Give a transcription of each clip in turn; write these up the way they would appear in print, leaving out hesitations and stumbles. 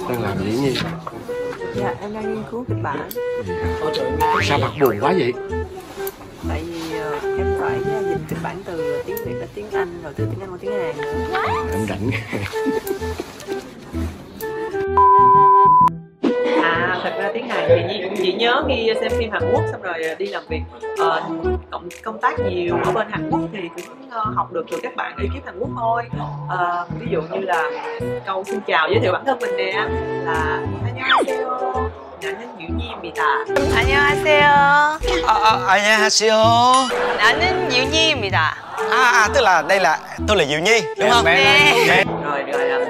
Đang làm gì Nhi? Dạ, em đang nghiên cứu kịch bản. Sao mặt buồn quá vậy? Tại vì em phải dịch kịch bản từ tiếng Việt đến tiếng Anh, rồi từ tiếng Anh qua tiếng Hàn nữa. Em rảnh. Thật ra tiếng Hàn thì chị nhớ khi xem phim Hàn Quốc xong rồi đi làm việc công tác nhiều ở bên Hàn Quốc thì cũng học được từ các bạn ekip Hàn Quốc thôi. Ví dụ như là câu xin chào giới thiệu bản thân mình nè là 안녕하세요. 나는 유니입니다. 안녕하세요. 안녕하세요. 나는 유니입니다. Tức là đây là tôi là Diệu Nhi đúng không? 네. Rồi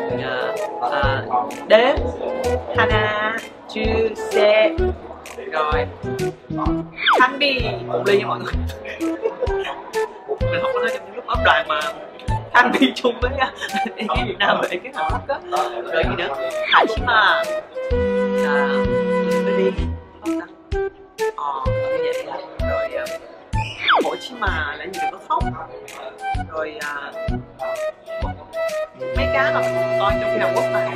đếm 하나, 둘, 셋. Rồi Thắng đi một ly nha mọi người. Mình không có nói trong những lúc ốp đoàn mà Thắng đi chung với ekip Việt Nam và ekip Hàn Quốc á. Rồi gì nữa Hachima mình đi không ta? Như vậy đó. Rồi Hồ Chí Mà là gì đừng có khóc. Rồi mấy cái mà coi trong phim Hàn Quốc mà.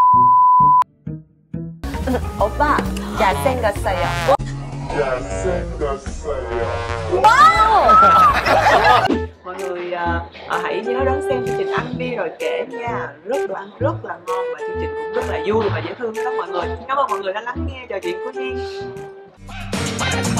오빠 잘생겼어요. Mọi người hãy nhớ đón xem chương trình Ăn Đi Rồi Kể nha. Rất là ngon và chương trình cũng rất là vui và dễ thương đó mọi người. Cảm ơn mọi người đã lắng nghe trò chuyện của Nhi.